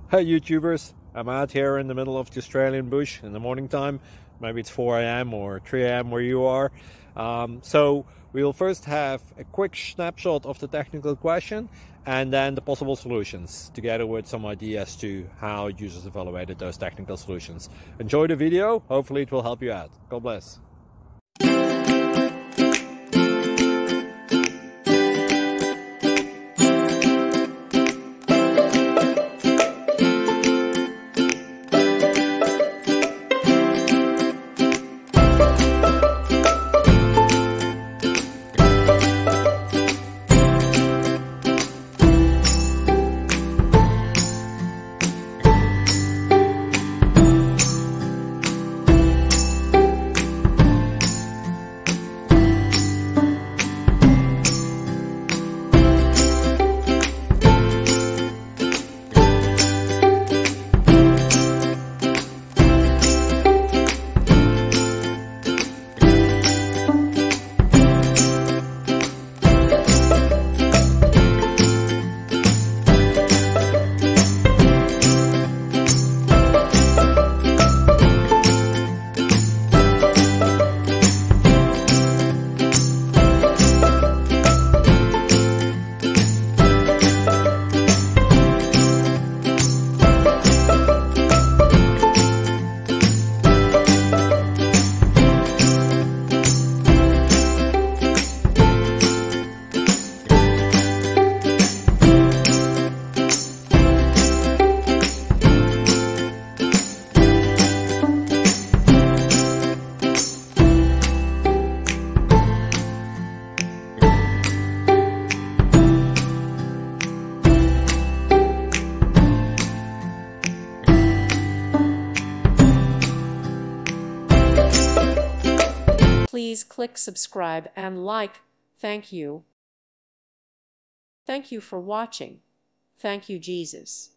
Hey YouTubers, I'm out here in the middle of the Australian bush in the morning time. Maybe it's 4 a.m. or 3 a.m. where you are. So we'll first have a quick snapshot of the technical question and then the possible solutions, together with some ideas to how users evaluated those technical solutions. Enjoy the video, hopefully it will help you out. God bless. Please click subscribe and like. Thank you. Thank you for watching. Thank you, Jesus.